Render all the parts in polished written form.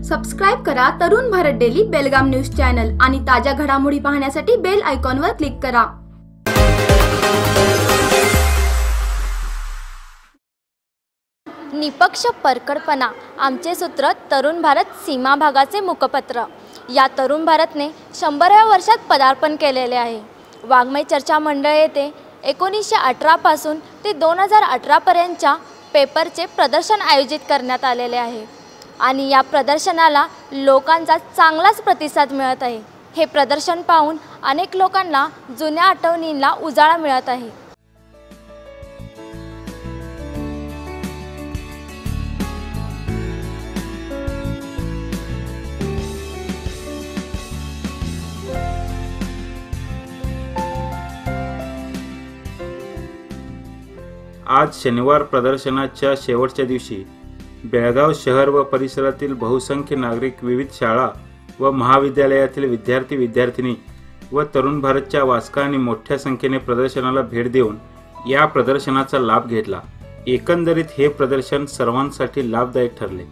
Subscribe करा Tarun Bharat daily Belgaum news channel आणि ताज्या घडामोडी पाहण्यासाठी बेल आयकॉनवर क्लिक करा। निपक्ष परखडपणा आमचे सूत्र तरुण भारत सीमा भागाचे मुखपत्र। या तरुण भारतने 100व्या वर्षात पदार्पण केलेले आहे। वाङ्मय चर्चा मंडळ येथे 1918 पासून ते 2018 पर्यंतच्या पेपरचे प्रदर्शन आयोजित करण्यात आलेले आहे आणि या प्रदर्शनाला लोकांचा चांगलाच प्रतिसाद मिळत आहे। हे प्रदर्शन पाहून अनेक लोकांना जुन्या आठवणींना उजाळा मिळत आहे। आज शनिवार प्रदर्शनाच्या शेवटच्या दिवशी बेळगाव शहर व परिसरातील बहुसंख्य नागरिक, विविध शाळा व महाविद्यालयातील विद्यार्थी विद्यार्थिनी व तरुण भारतच्या वाचकांनी मोठ्या संख्येने प्रदर्शनाला भेट देऊन या प्रदर्शनाचा लाभ घेतला। एकंदरीत हे प्रदर्शन सर्वांसाठी लाभदायक ठरले।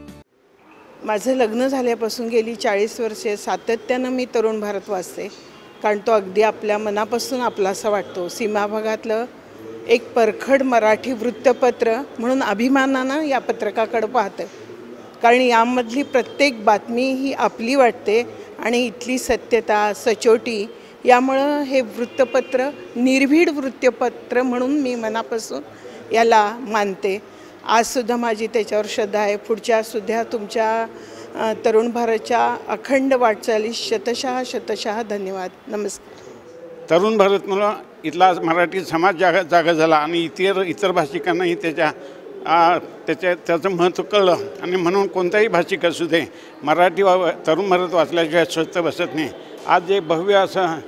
माझे लग्न झाल्यापासून गेली 40 वर्षे सातत्याने मी तरुण भारत वाचते, कारण तो अगदी आपल्या मनापासून आपलासा वाटतो। सीमा भागातलं एक परखड मराठी वृत्तपत्र म्हणून अभिमानानं या पत्रकाकडे पाहते, कारण यामधली प्रत्येक बातमी ही आपली वाटते आणि इथली सत्यता, सचोटी, यामुळं हे वृत्तपत्र निर्भीड वृत्तपत्र म्हणून मी मनापासून याला मानते। आजसुद्धा माझी त्याच्यावर श्रद्धा आहे। पुढच्या सुद्धा तुमच्या तरुण भारतच्या अखंड वाटचालीस शतशः धन्यवाद। नमस्कार। तरुण भारत मला इथला मराठी समाज जागा झाला आणि इतर भाषिकांनाही त्याचं महत्त्व कळलं आणि म्हणून कोणताही भाषिक असू दे मराठी तरुण भारत वाचल्याशिवाय स्वस्त बसत नाही। आज जे भव्य असं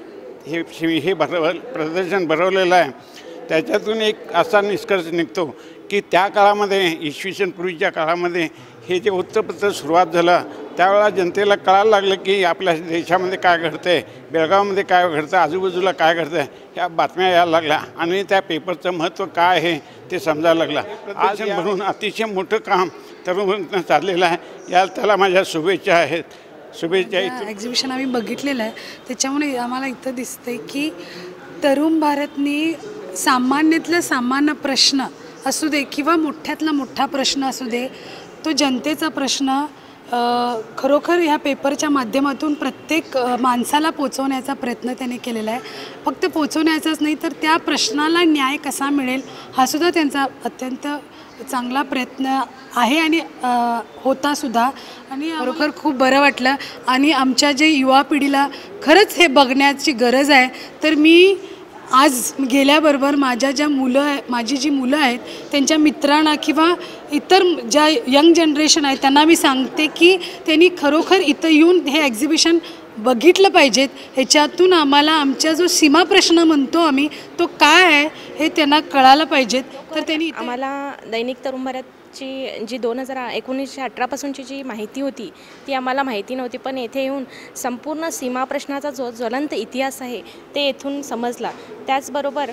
हे प्रदर्शन भरवलेलं आहे, त्याच्यातून एक असा निष्कर्ष निघतो की त्या काळामध्ये इसवी सन पूर्वीच्या काळामध्ये हे जे वृत्तपत्र सुरुवात झालं त्यावेळेला जनतेला कळायला लागलं की आपल्या देशामध्ये काय घडतं आहे, बेळगावमध्ये काय घडतं, आजूबाजूला काय घडतं आहे, ह्या बातम्या यायला लागल्या आणि त्या पेपरचं महत्त्व काय आहे ते समजायला लागलं। आज म्हणून अतिशय मोठं काम तरुण चाललेलं आहे। त्याला माझ्या शुभेच्छा आहेत। शुभेच्छा। एक्झिबिशन आम्ही बघितलेलं आहे, त्याच्यामुळे आम्हाला इथं दिसते की तरुण भारतने सामान्यातला सामान्य प्रश्न असू दे किंवा मोठ्यातला मोठा प्रश्न असू दे, तो जनतेचा प्रश्न खरोखर ह्या पेपरच्या माध्यमातून प्रत्येक माणसाला पोचवण्याचा प्रयत्न त्याने केलेला आहे। फक्त पोचवण्याचाच नाही तर त्या प्रश्नाला न्याय कसा मिळेल हा सुद्धा त्यांचा अत्यंत चांगला प्रयत्न आहे आणि होता सुद्धा। आणि खरोखर खूप बरं वाटलं आणि आमच्या जे युवा पिढीला खरंच हे बघण्याची गरज आहे। तर मी आज गेल्याबरोबर माझी जी मुलं आहेत त्यांच्या मित्रांना किंवा इतर ज्या यंग जनरेशन आहे त्यांना मी सांगते की त्यांनी खरोखर इथं येऊन हे एक्झिबिशन बघितलं पाहिजेत। ह्याच्यातून आम्हाला आमचा जो सीमा प्रश्न म्हणतो आम्ही तो काय आहे हे त्यांना कळायला पाहिजेत। तर त्यांनी आम्हाला दैनिक तरुण भारतची जी 1918 पासूनची जी माहिती होती ती आम्हाला माहिती नव्हती, पण येथे येऊन संपूर्ण सीमा प्रश्नाचा जो ज्वलंत इतिहास आहे ते येथून समजला। त्याचबरोबर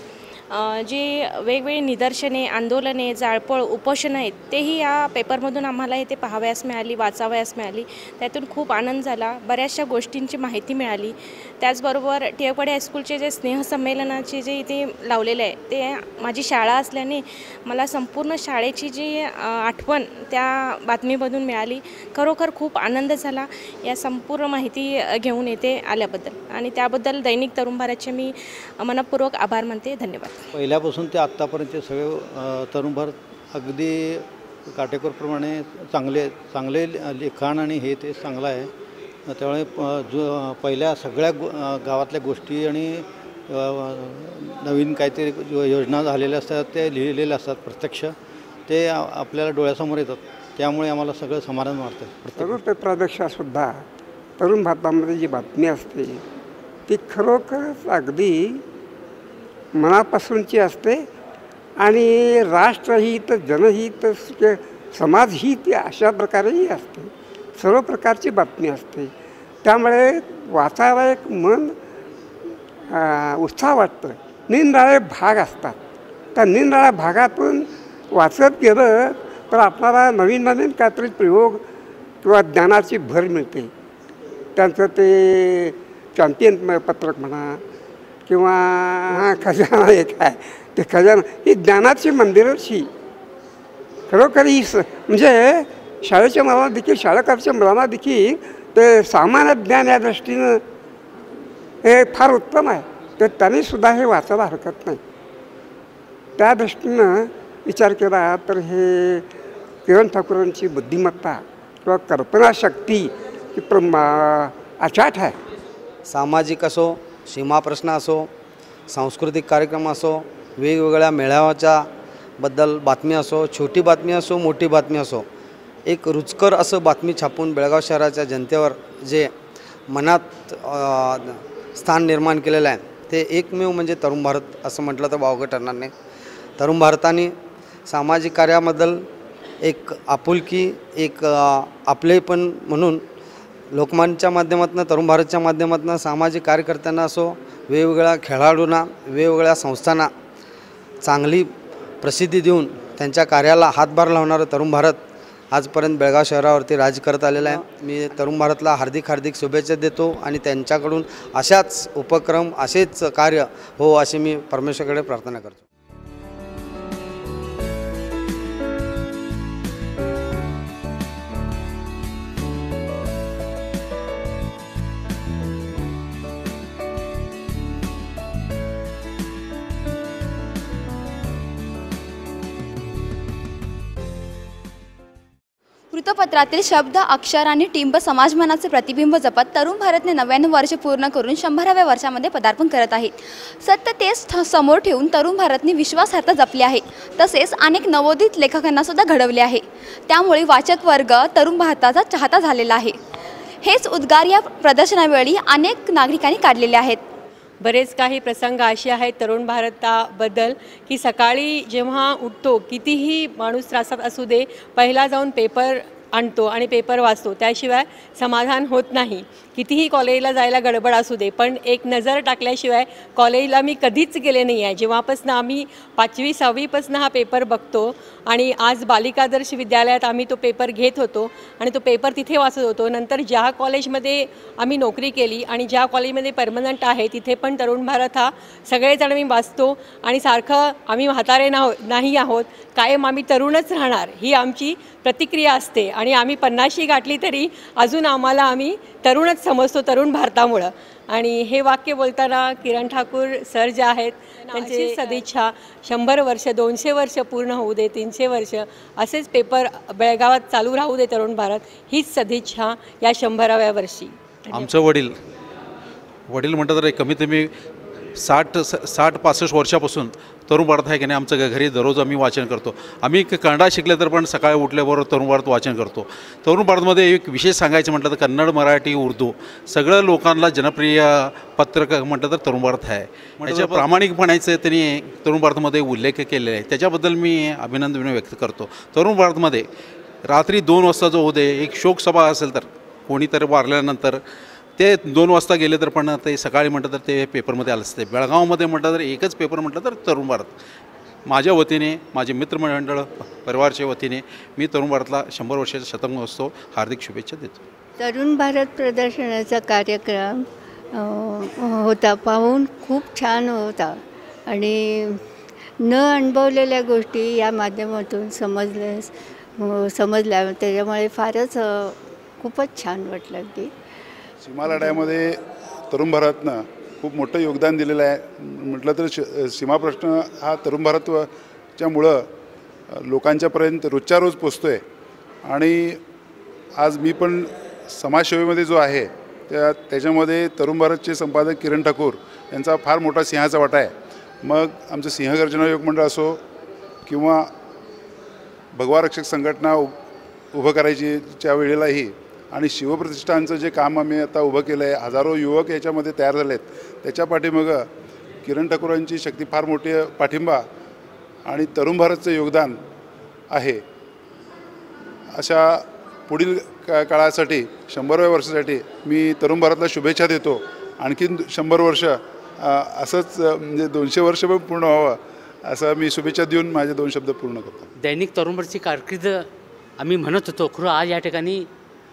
जी वेगवेगळी निदर्शने, आंदोलने, जाळपोळ, उपोषण आहेत तेही या पेपरमधून आम्हाला इथे पाहावयास मिळाली, वाचावयास मिळाली। त्यातून खूप आनंद झाला, बऱ्याचशा गोष्टींची माहिती मिळाली। त्याचबरोबर टिळकवाडी हायस्कूलचे जे स्नेहसंमेलनाचे जे इथे लावलेलं आहे ते माझी शाळा असल्याने मला संपूर्ण शाळेची जी आठवण त्या बातमीमधून मिळाली। खरोखर खूप आनंद झाला या संपूर्ण माहिती घेऊन येथे आल्याबद्दल आणि त्याबद्दल दैनिक तरुण भारतचे मी मनपूर्वक आभार मानते। धन्यवाद। पहिल्यापासून ते आत्तापर्यंतचे सगळे तरुण भारत अगदी काटेकोरप्रमाणे चांगले लिखाण आणि हे ते चांगलं आहे। त्यामुळे पहिल्या सगळ्या गावातल्या गोष्टी आणि नवीन काहीतरी योजना झालेल्या असतात ते लिहिलेले असतात, प्रत्यक्ष ते आपल्याला डोळ्यासमोर येतात, त्यामुळे आम्हाला सगळं समाधान वाटतं। तरुण पेपरापेक्षासुद्धा तरुण भारतामध्ये जी बातमी असते ती खरोखरच अगदी मनापासूनची असते आणि राष्ट्रहित, जनहित, समाजहित अशा प्रकारेही असते। सर्व प्रकारची बातमी असते, त्यामुळे वाचायला एक मन उत्साह वाटतं। निरनिराळे भाग असतात, त्या निरनिराळ्या भागातून वाचत गेलं तर आपल्याला नवीन काहीतरी प्रयोग किंवा ज्ञानाची भर मिळते. त्यांचं ते चॅम्पियन पत्रक म्हणा किंवा खजाना एक आहे, ते खजाना ही ज्ञानाची मंदिरच ही खरोखर ही म्हणजे शाळेच्या मुलांना देखील शाळाकाच्या मुलांना देखील ते सामान्य ज्ञान या दृष्टीनं हे फार उत्तम आहे. तर त्यांनीसुद्धा हे वाचायला हरकत नाही. त्या दृष्टीनं विचार केला तर हे किरण ठाकूरांची बुद्धिमत्ता किंवा कल्पनाशक्ती ही अचाट आहे. सामाजिक असो, सीमाप्रश्न असो, सांस्कृतिक कार्यक्रम असो, वेगवेगळ्या मेळाव्याच्या बद्दल बातमी असो, छोटी बातमी असो, मोठी बातमी असो, एक रुचकर असं बातमी छापून बेळगाव शहराच्या जनतेवर जे मनात स्थान निर्माण केलेलं आहे ते एकमेव म्हणजे तरुण भारत असं म्हटलं तर वावगं ठरणार नाही. तरुण भारताने सामाजिक कार्याबद्दल एक आपुलकी, एक आपलेपण म्हणून लोकमानच्या माध्यमातून, तरुण भारतच्या माध्यमातून सामाजिक कार्यकर्त्यांना असो, वेगवेगळ्या खेळाडूंना, वेगवेगळ्या संस्थांना चांगली प्रसिद्धी देऊन त्यांच्या कार्याला हातभार लावणारं तरुण भारत आजपर्यंत बेळगाव शहरावरती राज करत आलेला आहे. मी तरुण भारतला हार्दिक हार्दिक शुभेच्छा देतो आणि त्यांच्याकडून अशाच उपक्रम, असेच कार्य हो अशी मी परमेश्वराकडे प्रार्थना करतो. वृत्तपत्रातील शब्द, अक्षर आणि टिंब समाजमनाचे प्रतिबिंब जपत तरुण भारतने 99 वर्ष पूर्ण करून 100व्या वर्षामध्ये पदार्पण करत आहे. सत्य तेच समोर ठेवून तरुण भारतने विश्वासार्हता जपली आहे. तसेच अनेक नवोदित लेखकांना सुद्धा घडवले आहे. त्यामुळे वाचक वर्ग तरुण भारताचा चाहता झालेला आहे. हेच उद्गार या प्रदर्शनावेळी अनेक नागरिकांनी काढलेले आहेत. बरेच काही प्रसंग असे आहेत तरुण भारताबद्दल की सकाळी जेव्हा उठतो, कितीही माणूस त्रासात असू दे, पहिला जाऊन पेपर आणतो आणि पेपर वाचतो, त्याशिवाय समाधान होत नाही. कितीही कॉलेजला जायला गडबड असू दे, पण एक नजर टाकल्याशिवाय कॉलेजला मी कधीच गेले नाही आहे. जेव्हापासून आम्ही 5वी 6वीपासून हा पेपर बघतो आणि आज बालिकादर्श विद्यालयात आम्ही तो पेपर घेत होतो आणि तो पेपर तिथे वाचत होतो. नंतर ज्या कॉलेजमध्ये आम्ही नोकरी केली आणि ज्या कॉलेजमध्ये परमनंट आहे तिथे पण तरुण भारत हा सगळेजण मी वाचतो आणि सारखं आम्ही म्हातारे नाही आहोत, कायम आम्ही तरुणच राहणार ही आमची प्रतिक्रिया असते आणि आम्ही 50शी गाठली तरी अजून आम्ही तरुणच समजतो तरुण भारतामुळं. आणि हे वाक्य बोलताना किरण ठाकूर सर जे आहेत त्यांची सदिच्छा 100 वर्ष, 200 वर्ष पूर्ण होऊ दे, 300 वर्ष असेच पेपर बेळगावात चालू राहू दे तरुण भारत, हीच सदिच्छा या 100व्या वर्षी. आमचं वडील म्हणतात तर कमीत कमी 60-65 वर्षापासून तरुण भारत आहे की नाही आमचं घरी दररोज आम्ही वाचन करतो. आम्ही कन्नड शिकले तर पण सकाळी उठल्याबरोबर तरुण भारत वाचन करतो. तरुण भारतमध्ये एक विशेष सांगायचं म्हटलं तर कन्नड, मराठी, उर्दू सगळ्या लोकांना जनप्रिय पत्रक म्हटलं तर तरुण भारत आहे. त्याच्या प्रामाणिकपणाचं त्यांनी तरुण भारतमध्ये उल्लेख केलेला आहे, त्याच्याबद्दल मी अभिनंदन व्यक्त करतो. तरुण भारतमध्ये रात्री 2 वाजता जो उदय एक शोकसभा असेल तर कोणीतरी वारल्यानंतर ते 2 वाजता गेले तर पण ते सकाळी म्हटलं तर ते पेपरमध्ये आलं असते. बेळगावमध्ये म्हटलं तर एकच पेपर म्हटलं तर तरुण भारत. माझ्या वतीने, माझे मित्रमंडळ परिवारच्या वतीने मी तरुण भारतला 100 वर्षाचा शतक महोत्सव हार्दिक शुभेच्छा देतो. तरुण भारत प्रदर्शनाचा कार्यक्रम होता, पाहून खूप छान होता आणि न अनुभवलेल्या गोष्टी या माध्यमातून समजल्या, त्याच्यामुळे फारच खूपच छान वाटलं. की सीमा लढ्यामध्ये तरुण भारतनं खूप मोठं योगदान दिलेलं आहे. म्हटलं तर सीमा प्रश्न हा तरुण भारतच्यामुळं लोकांच्यापर्यंत रोजच्या रोज पोचतो आहे. आणि आज मी पण समाजसेवेमध्ये जो आहे त्याच्यामध्ये तरुण भारतचे संपादक किरण ठाकूर यांचा फार मोठा सिंहाचा वाटा आहे. मग आमचं सिंहगर्जना योग मंडळ असो किंवा भगवा रक्षक संघटना उभं करायच्या वेळेलाही आणि शिवप्रतिष्ठानचं जे काम आम्ही आता उभं केलं आहे, हजारो युवक याच्यामध्ये तयार झाले आहेत, त्याच्या पाठीमागं किरण ठाकूरांची शक्ती फार मोठी पाठिंबा आणि तरुण भारतचं योगदान आहे. अशा पुढील काळासाठी 100व्या वर्षासाठी मी तरुण भारतला शुभेच्छा देतो. आणखीन 100 वर्ष असंच म्हणजे 200 वर्ष पण पूर्ण व्हावं असं मी शुभेच्छा देऊन माझे 2 शब्द पूर्ण करतो. दैनिक तरुण भारतची कारकीर्द आम्ही म्हणत होतो, खरं आज या ठिकाणी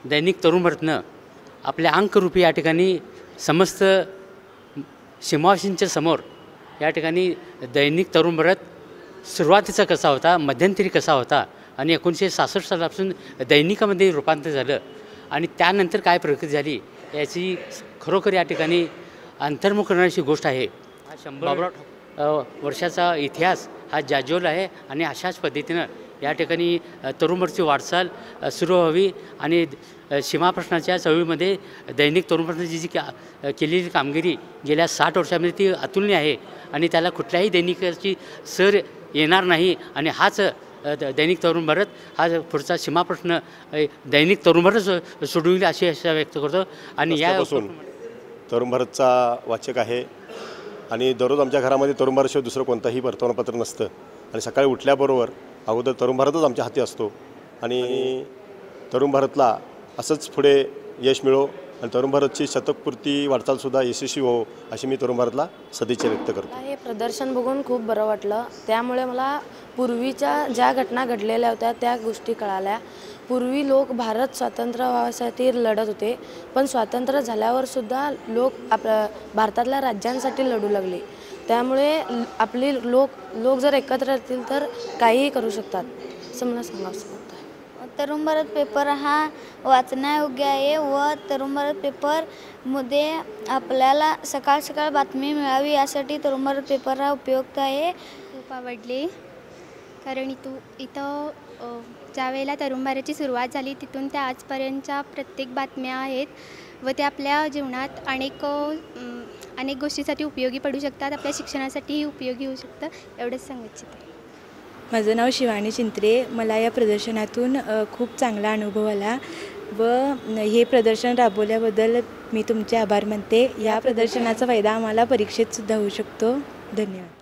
दैनिक तरुण भारतनं आपल्या अंकरूपी या ठिकाणी समस्त सीमावासींच्या समोर या ठिकाणी दैनिक तरुण भारत सुरुवातीचा कसा होता, मध्यंतरी कसा होता आणि 1966 सालापासून दैनिकामध्ये रूपांतर झालं आणि त्यानंतर काय प्रगती झाली याची खरोखर या ठिकाणी अंतर्मुख करण्याची गोष्ट आहे. हा 100 वर्षाचा इतिहास हा जाज्वल्य आहे आणि अशाच पद्धतीनं या ठिकाणी तरुण भारतची वाटचाल सुरू व्हावी आणि सीमाप्रश्नाच्या चळवळीमध्ये दैनिक तरुण भारताची जी केलेली कामगिरी गेल्या 60 वर्षामध्ये ती अतुलनीय आहे आणि त्याला कुठल्याही दैनिकाची सर येणार नाही आणि हाच दैनिक तरुण भारत हा पुढचा सीमाप्रश्न दैनिक तरुण भारत सोडविल अशी आशा व्यक्त करतो. आणि या तरुण भारतचा वाचक आहे आणि दररोज आमच्या घरामध्ये तरुण भारतशिवाय दुसरं कोणताही वर्तमानपत्र नसतं आणि सकाळी उठल्याबरोबर अगोदर तरुण भारतच आमच्या हाती असतो आणि तरुण भारतला असंच पुढे यश मिळो आणि तरुण भारतची शतकपूर्ती वाटचालसुद्धा यशस्वी हो अशी मी तरुण भारतला सदिच्छा व्यक्त करतो. हे प्रदर्शन बघून खूप बरं वाटलं. त्यामुळे मला पूर्वीच्या ज्या घटना घडलेल्या होत्या त्या गोष्टी कळाल्या. पूर्वी लोक भारत स्वातंत्र्य व्हावासाठी लढत होते, पण स्वातंत्र्य झाल्यावरसुद्धा लोक आपल्या भारतातल्या राज्यांसाठी लढू लागले. त्यामुळे आपली लोक जर एकत्र येतील तर काहीही करू शकतात असं मला सांगावंसं वाटतं. तरुण भारत पेपर हा वाचण्यायोग्य आहे व तरुण भारत पेपरमध्ये आपल्याला सकाळ सकाळ बातमी मिळावी यासाठी तरुण भारत पेपर हा उपयुक्त आहे. खूप आवडले कारण इथं ज्या वेळेला तरुण भारतची सुरुवात झाली तिथून त्या आजपर्यंतच्या प्रत्येक बातम्या आहेत व त्या आपल्या जीवनात अनेक गोष्टीसाठी उपयोगी पडू शकतात. आपल्या शिक्षणासाठीही उपयोगी होऊ शकतं. एवढंच सांगू इच्छिते. माझं नाव शिवानी चिंत्रे. मला या प्रदर्शनातून खूप चांगला अनुभव आला व हे प्रदर्शन राबवल्याबद्दल मी तुमचे आभार मानते. या प्रदर्शनाचा फायदा आम्हाला परीक्षेतसुद्धा होऊ शकतो. धन्यवाद.